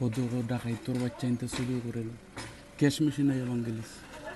ওদের ডাকাই তোর বাচ্চা ইনতে চুরি করে ক্যাশ মেশিন আই বাঙ্গেলিস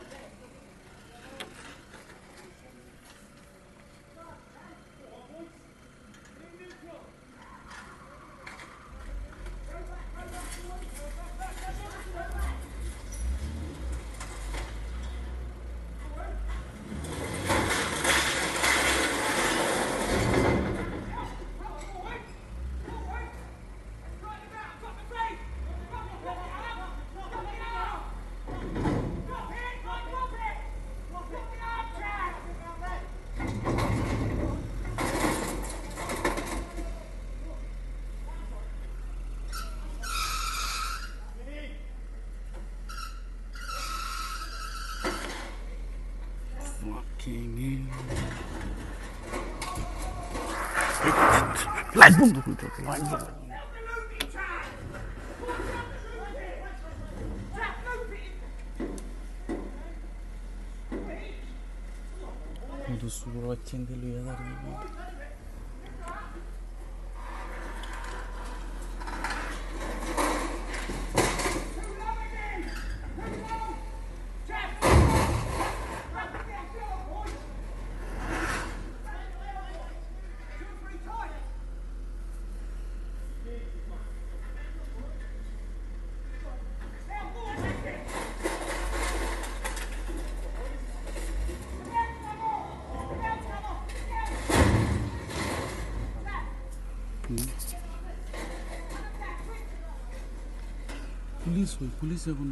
লাইট বন্ধ করতে লাইট বন্ধ দুসুর বাচ্চা ইনতে লইয়া দাঁড়িয়ে পুলিশ এখন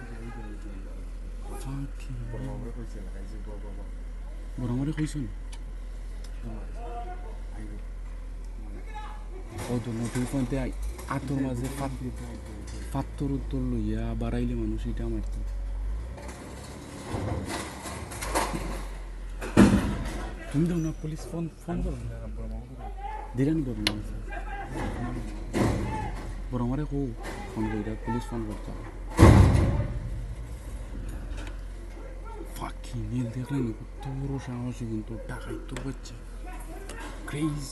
বড়মারে কইছেন ও তো নতুন পয়েন্টে আতর মাঝে ফাত্তর উত্তর লইয়া বাড়াইলে মানুষ এটা মারত তুমি তো না পুলিশ ফোন করো দিলেন বড়মারে কো ফোন কইরা পুলিশ ফোন করতে ফাকিং নীল দেখলেন কত বড় সাহসী কিন্তু টাকাই তো বাচ্চা ক্রেজ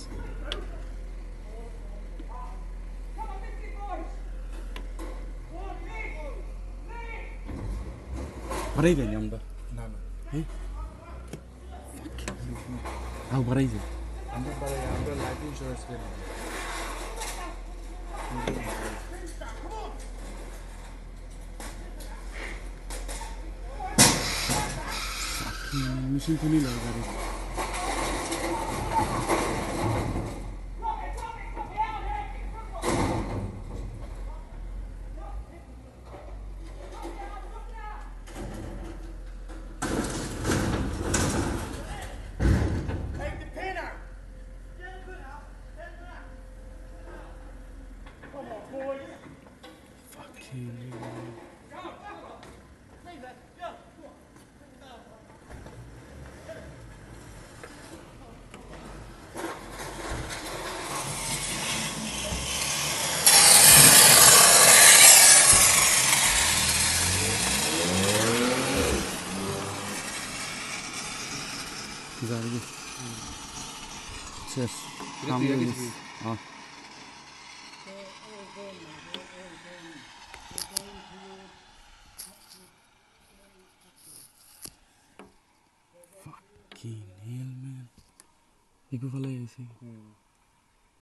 বাড়াই যায়নি আমরা না না আও বাড়াই যায় আমরা লাইফ ইন্স্যুরেন্স করি মেশিন খুলি গাড়ি শেষ হ্যাঁ fucking hell man ইকো ফেলাই গেছে